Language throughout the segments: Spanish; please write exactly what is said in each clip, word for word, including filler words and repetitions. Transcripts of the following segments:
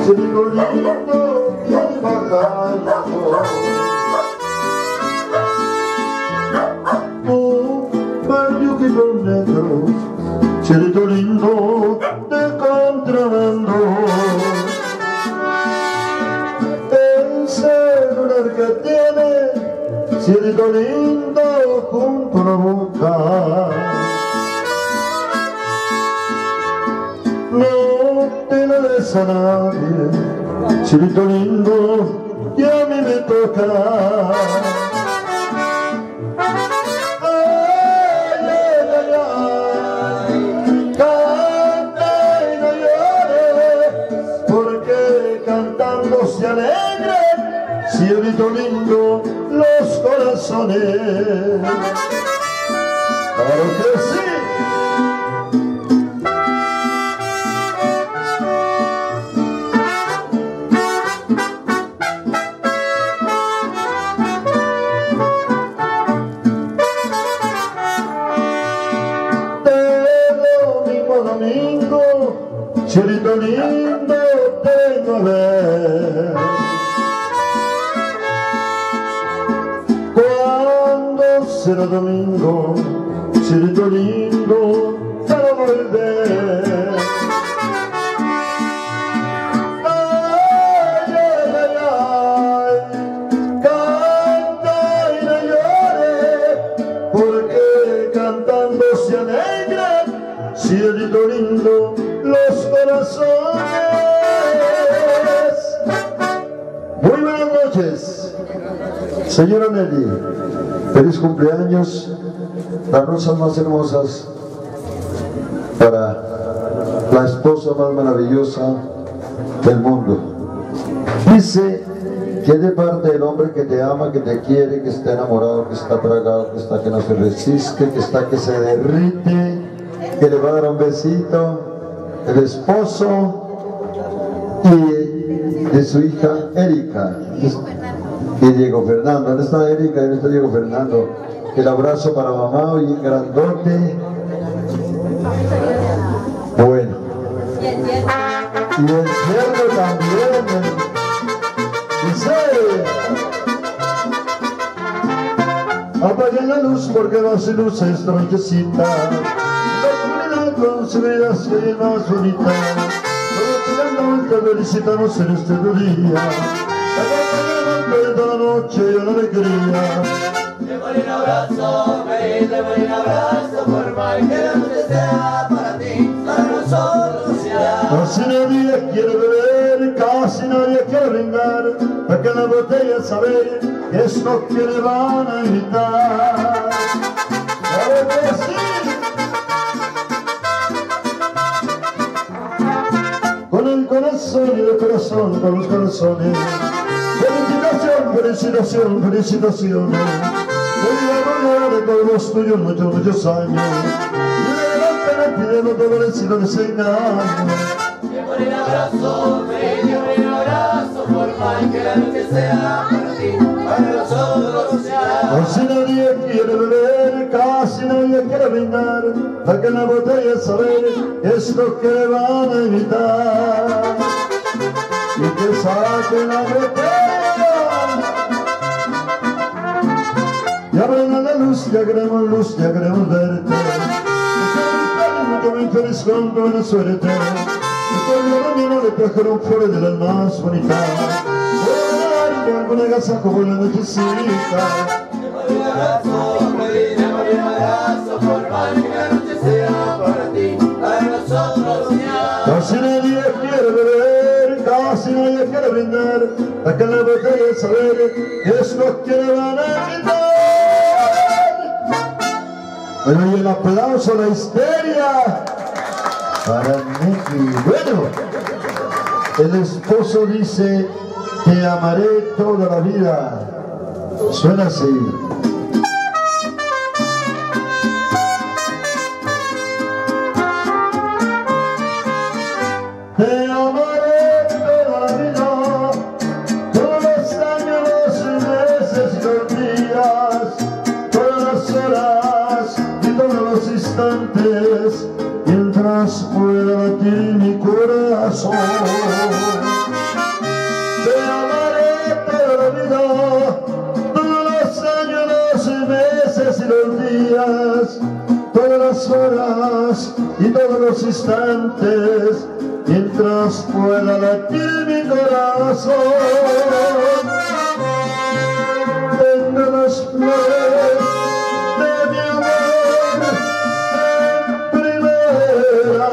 cielito lindo, bien bajando. Oh, mayuquitos negros, cielito lindo de contrabando. El celular que tiene, cielito lindo junto a la boca. No te lo des a nadie, cielito lindo, que a mí me toca. Ay, ay, ay, canta y no llores, porque cantando se alegran, cielito lindo, los corazones. Claro que sí. Cielito lindo tengo a ver, cuando será domingo, cielito lindo para volver. Ay, ay, ay, ay, canta y no llores, porque cantando se alegran, cielito lindo, los corazones. Muy buenas noches, señora Nelly. Feliz cumpleaños. Las rosas más hermosas para la esposa más maravillosa del mundo. Dice que de parte del hombre que te ama, que te quiere, que está enamorado, que está tragado, que está que no se resiste, que está que se derrite, que le va a dar un besito, el esposo y de su hija Erika y Diego Fernando. ¿Dónde está Erika? ¿Dónde está Diego Fernando? El abrazo para mamá y grandote. Bueno, y el ciervo también. Dice: apaguen la luz porque va sin luz esta nochecita. Con su vida se más bonita, todos te felicitamos en este día, acompañamiento de toda la noche y la alegría. Te doy un abrazo, feliz, te doy un abrazo, por más que la noche sea para ti, para nosotros sea. Casi nadie quiere beber, casi nadie quiere brindar, para que la botella saber qué es lo que le van a invitar. ¡Claro que sí! Con el corazón y el corazón, con los corazones. Felicitación, felicitación, felicitaciones. Feliz de todos los tuyos, muchos, muchos años. Y adelante me pide, no te parece, no les engaño. Te doy un abrazo, feliz, te doy un abrazo, por más que la noche sea para ti, para nosotros sea. Casi nadie quiere beber, casi nadie quiere brindar, para que la botella saber es lo que le van a invitar. Y que saquen la botella y abran la luz, ya queremos luz, ya queremos verte. Que muy feliz con buena suerte. Que la mañana le trajeron flores de las más bonitas. Voy a dar con una gasa como la nochecita. Te doy un abrazo, feliz, te doy un abrazo, por más que la noche sea para ti, para nosotros sea. Casi nadie quiere beber, casi nadie quiere brindar, para que la botella saber es lo que le van a invitar. Bueno, y el aplauso, la histeria para Nicky. Bueno, el esposo dice: te amaré toda la vida. Suena así. Te amaré toda la vida, todos los años, los meses y los días, todas las horas y todos los instantes, mientras pueda latir mi corazón. unos instantes mientras pueda latir mi corazón. Tendré las flores de mi amor en primavera.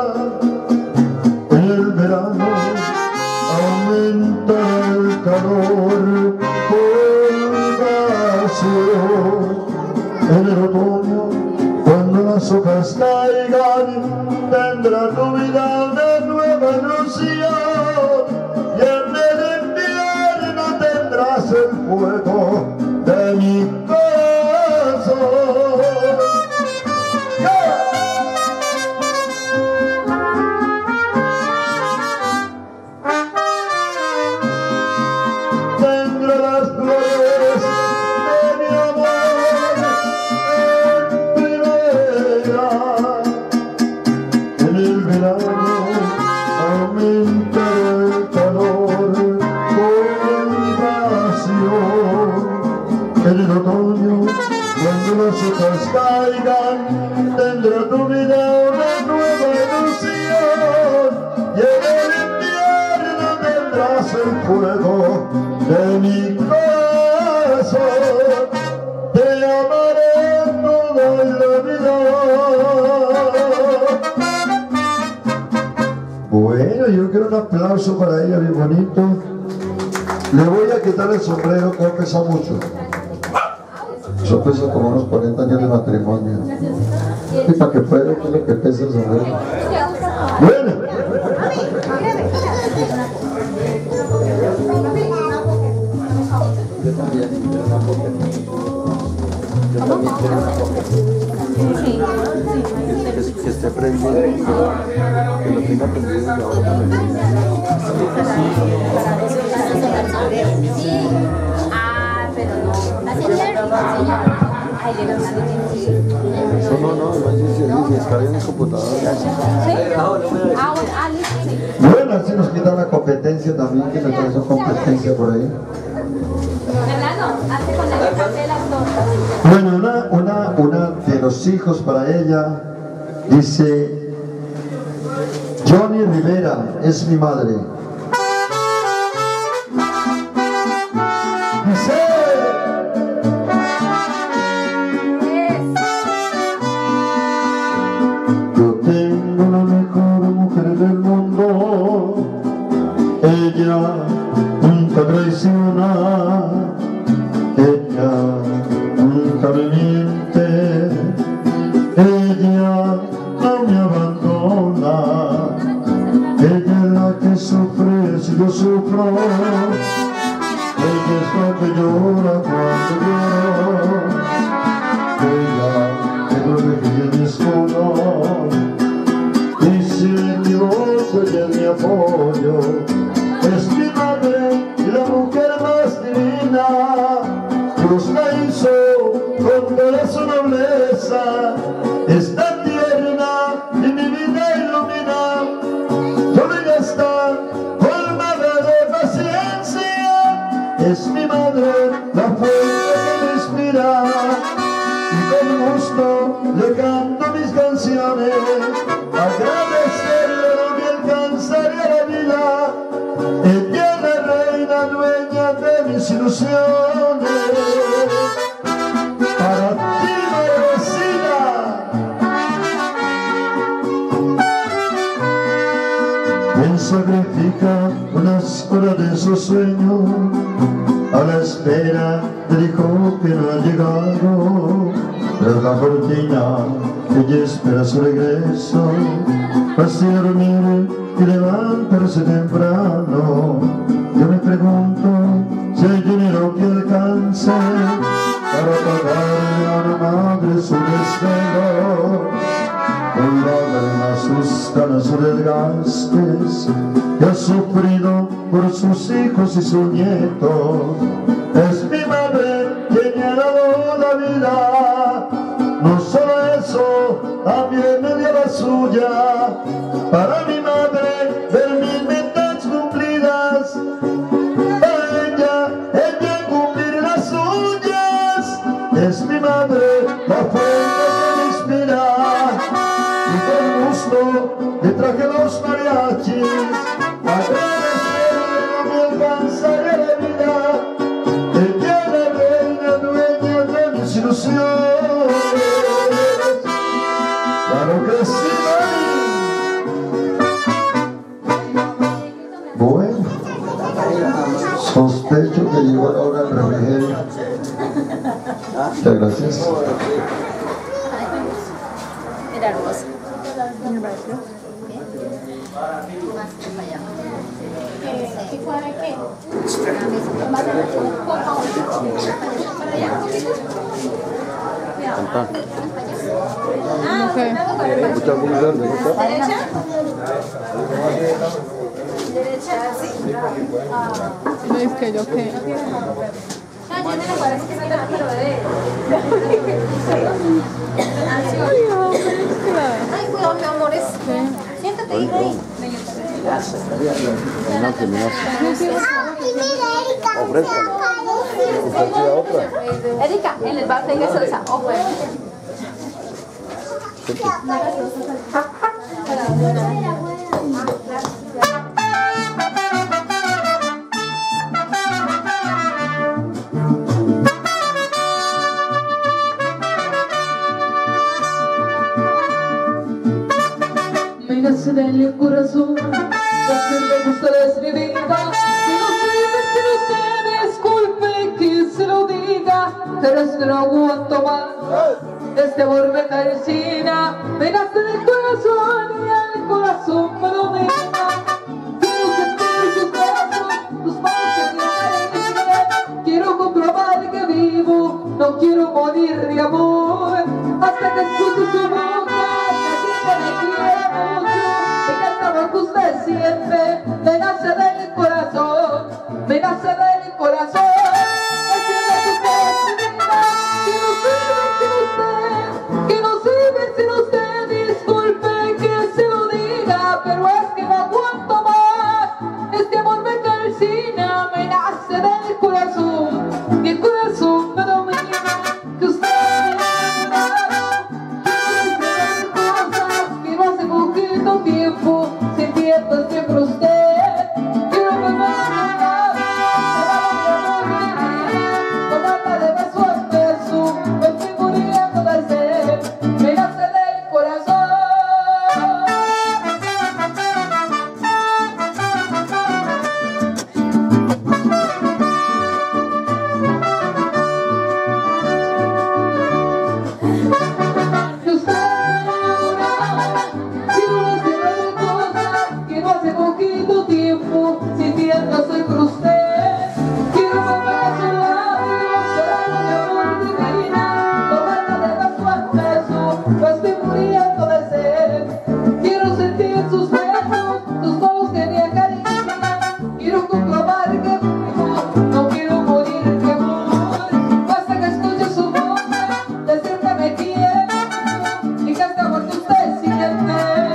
En el verano aumenta el calor por vacío. En el otoño, cuando las hojas caigan, tendrá tu vida una nueva ilusión. Y en el invierno tendrás el fuego de mi corazón. ¡Yeah! Tendré las flores de mi amor en primavera. En el verano aumenta el calor con pasión. En el otoño, cuando las hojas caigan, tendrá tu vida una nueva ilusión. Y en el invierno tendrás el fuego de mi corazón. Te amaré toda la vida. Bueno, yo quiero un aplauso para ella, bien bonito. Le voy a quitar el sombrero, que pesa mucho. Eso pesa como unos cuarenta años de matrimonio. Y para que pueda, que es lo que pesa el sombrero. Bueno. Yo también quiero una foto. Yo también quiero una foto. Que, que esté prendido, que, que lo tenga prendido y ahora también. Ah, pero no. No, no, no, no es si descarga en el computador. ¿Sí? Ah, bueno, ah, listo, sí. Bueno, así nos quitan la competencia también, que me trae su competencia por ahí. ¿Verdad? No, hace con el café las tortas. Bueno, una, una, una de los hijos para ella dice: Johnny Rivera es mi madre. Dice: yo tengo la mejor mujer del mundo. Ella nunca traiciona. Ella nunca me miente, ella no me abandona, ella es la que sufre si yo sufro, ella es la que llora cuando lloro, ella que duele que yo me escondo, y si me equivoco ella es mi apoyo, es mi madre y la mujer más divina. Dios la hizo con toda su nobleza, es tan tierna y mi vida ilumina. Solo ella está colmada de paciencia, es mi madre la fuente que me inspira. Y con gusto le canto mis canciones, agradecerle lo que alcanzaría la vida. Ella es la reina dueña de mis ilusiones. Para ti, Rosina. Quien sacrifica unas horas de su sueño a la espera del hijo que no ha llegado, tras la cortina ella espera su regreso, así dormir y levantarse temprano. Yo me pregunto si hay dinero que alcance para pagarle a una madre su desvelo, con lágrimas sus canas sus desgastes que ha sufrido por sus hijos y sus nietos. Es mi madre quien me ha dado la vida. No solo eso, también me dio la suya. Para mi madre ver mis metas cumplidas, para ella, ella cumplir las suyas. Es mi madre la fuente que me inspira, y con gusto los mariachis, agradecer no me alcanzará la vida. Ella es la reina dueña de mis ilusiones. Claro que sí, bueno, sospecho que llegó la hora del refrigerio. Muchas gracias. Era hermoso. ¿Qué cuadra qué? ¿Más de para allá? Ah, ok. ¿Derecha? ¿Derecha? Sí. ¿Ves que yo qué? Ah, ya me la parece que está pero de... Ay, cuidado, mi amores. Siéntate, hija, ahí. Erika, en el bar tenga salsa. Ojo. Me nace del corazón, lo que me gusta es mi vida. Que no se divierten ustedes, disculpe que se lo diga, pero es que no aguanto más. Este amor me calcina, me nace del corazón y el corazón me domina. Quiero sentir tus brazos, tus manos en mi caricia. Quiero comprobar que vivo, no quiero morir de amor. Hasta que escuche su boca, que me quiere mucho. Y que el amor que usted siente, me nace del corazón, me nace del corazón. Que no se ve sin usted, disculpe que se lo diga, pero es que no aguanto más. Este amor me calcina, me nace del corazón, y el corazón me domina. Que usted me ha enamorado, quiero decir cosas que no hace poquito tiempo sintiendo siempre usted. Quiero que me enamore, tomarla de beso en beso, me estoy muriendo de sed, me nace del corazón. Que usted me enamoraba, quiero decirle cosas que no hace poquito tiempo sintiendo soy por usted. Quiero volver a su labio, llorando de amor divina, tomarla de beso en beso, me estoy muriendo de sed. Quiero sentir sus besos, sus manos que me acarician. Quiero comprobar que vivo, no quiero morir de amor. Basta que escuche su voz, decir que me quiere mucho, y que este amor que usted siente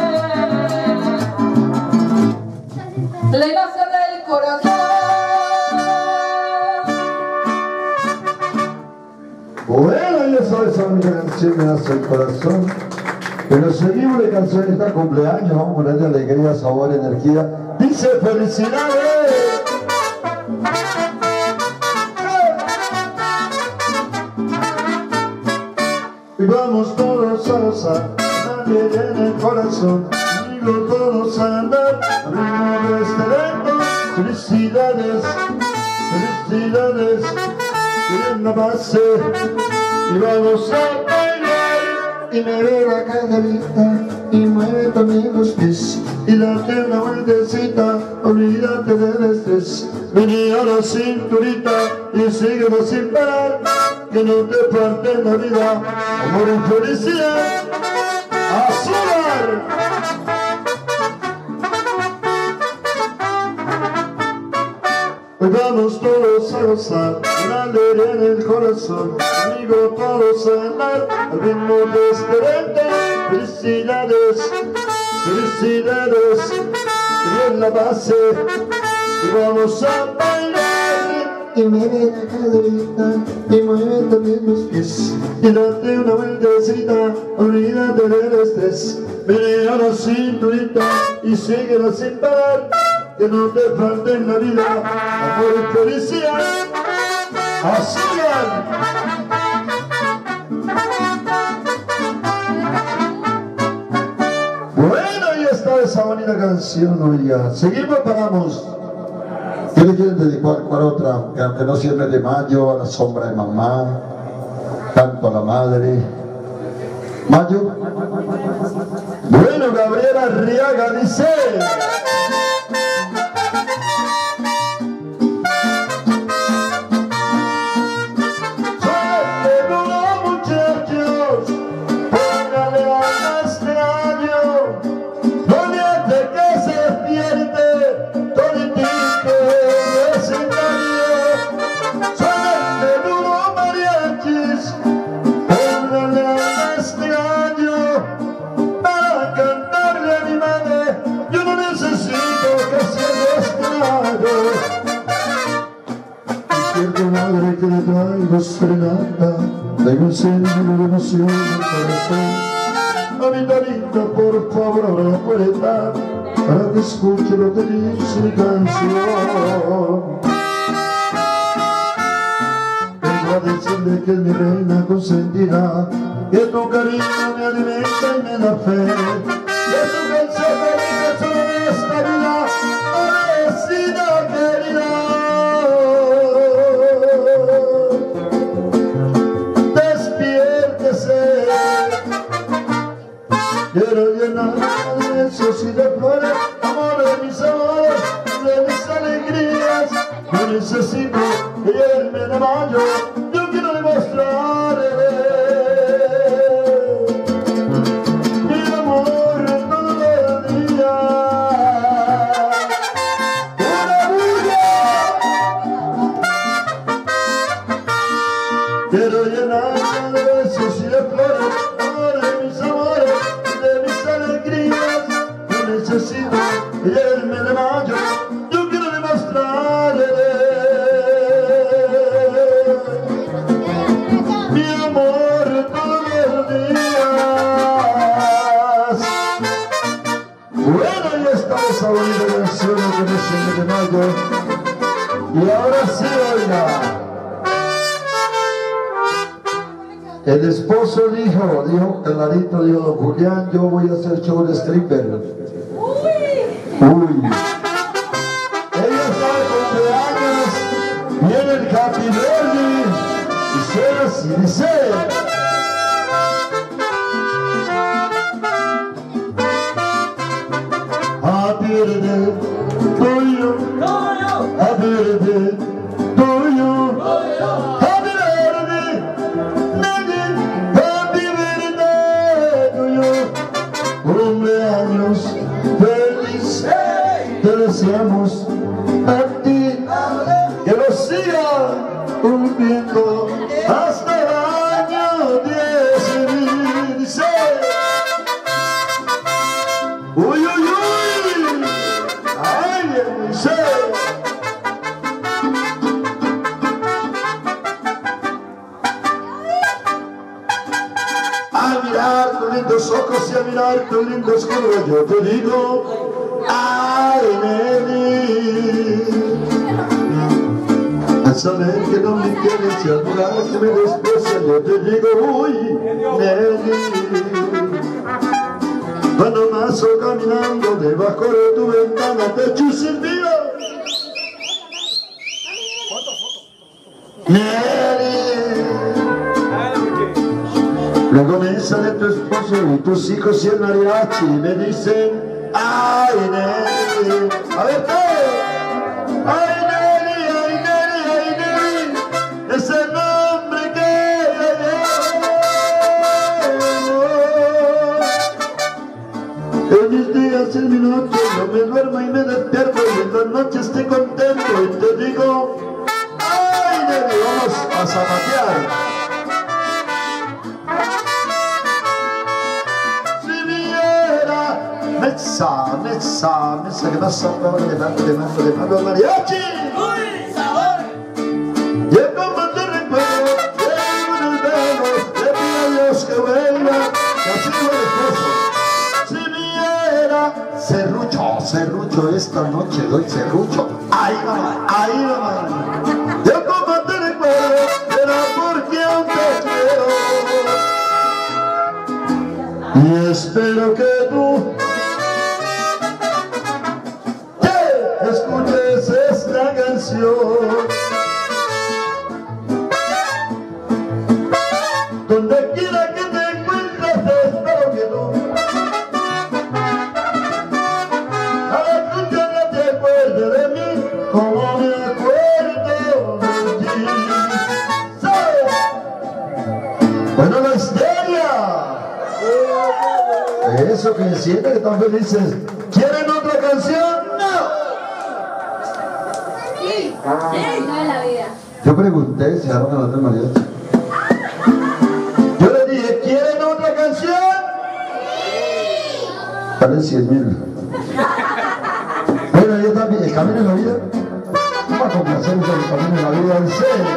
le nace del corazón. Bueno, y eso es una canción que me hace el corazón. Pero seguimos de canción esta cumpleaños, vamos a ponerle alegría, sabor, energía. Dice felicidades. Y vamos todos a gozar, nadie en el corazón, digo todos a andar, al ritmo de este evento. Felicidades, felicidades, que la base. Y vamos a bailar, y me ve la caderita, y mueve también los pies, y date una vueltecita, olvídate del estrés. Vení a la cinturita, y síguelo sin parar, que no te parte la vida, amor y felicidad. ¡A sudar! Hoy vamos todos a gozar, una alegría en el corazón, amigo todos a andar, al ritmo de este evento. Felicidades, felicidades, que bien la base. Y vamos a bailar, y mueve la caderita, y mueve también los pies, y date una vueltecita, olvídate del estrés. mire a la cinturita y síguela sin parar, que no te falte en la vida amor y felicidad. Así bueno, ya está esa bonita canción, oiga. Seguimos, paramos. ¿Qué le quieren dedicar? ¿Cuál otra? Que aunque no sea el mes de mayo, a la sombra de mamá, tanto a la madre. ¿Mayo? Bueno, Gabriela Arriaga dice. Madre que le traigo serenata, traigo un sentido de emoción en el corazón. Mamita por favor, abre la puerta para que escuche lo que dice mi canción. Vengo a decirle que es mi reina consentida, que tu cariño me alimenta y me da fe, que tu consejo me solo en esta vida, agradecida querida. Quiero llenar de besos y de flores, amor de mis amores, de mis alegrías. Yo necesito que llegue el mes de mayo, yo quiero demostrarle mi amor todo el día. ¡Una bulla! Quiero llenar de besos y de flores, amor de mis amores, necesito que llegue el mes de mayo, yo quiero demostrarle mi amor todos los días. Bueno, ya está esa bonita canción que no es el mes de mayo. Y ahora sí, oiga. El esposo dijo, dijo clarito, dijo don Julián, yo voy a hacer show de stripper. Uy. Ella está de cumpleaños, viene el Happy Birthday y suena así, dice. Happy Birthday to you, Happy Birthday to you, Happy Birthday, Happy Birthday to you. Cumpleaños feliz, te deseamos a ti, que lo siga cumpliendo hasta el año diez mil. Dice, uy, uy, uy, ay, dice. A mirar tus lindos ojos y a mirar tus lindos culos, yo te digo, ay, Nelly. Al saber que no me quieres y al mirar que me desprecias, yo te digo, uy, Nelly. Cuando paso caminando debajo de tu ventana te echo un silbido, Nelly. Luego me sale tu esposo y tus hijos y el mariachi y me dicen, ay, Nelly. A ver, todo. Ay, Nelly, ay, Nelly, ay, Nelly. Es el nombre que llevo. En mis días y en mi noche no me duermo y me despierto y en las noches estoy contento y te digo, ay, Nelly, vamos a zapatear. Mesa, mesa, mesa, que pasa ahora de mano, de mano, de mano, mariachi. ¡Uy, sabor! Y el comandante recuerdo, llevo en el velo, le pido a Dios que vuelva, que así fue el esposo. Sí, serrucho, esta noche doy serrucho. Ahí va, ahí va. Yo como te recuerdo, era porque aún te quiero. Y espero que tú te escuches esta canción. Donde quiera que te encuentres, espero que tú al escucharla te acuerdes de mí, como me acuerdo de ti. ¿Sabes? Bueno, la histeria. Eso que sienten que están felices. ¿Quieren otra canción? No. Sí, no de la vida. Yo pregunté si dejaron a los mariachi. Yo les dije, ¿quieren otra canción? Valen cien mil. Bueno, yo también, el camino en la vida. Vamos a complacernos el camino en la vida en serio.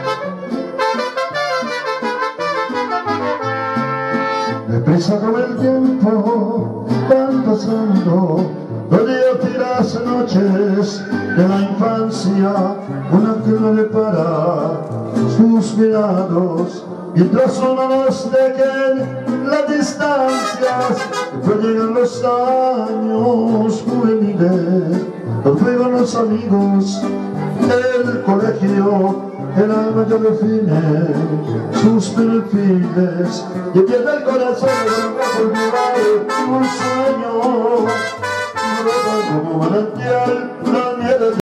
Deprisa con el tiempo van pasando los días y las noches de la infancia, una que no le para sus mirados, mientras uno nos dejen las distancias. Después llegan los años juveniles, los juegos, los amigos, el colegio, el alma ya define sus perfiles y empieza el corazón a olvidar un sueño, como manantial, la nieve.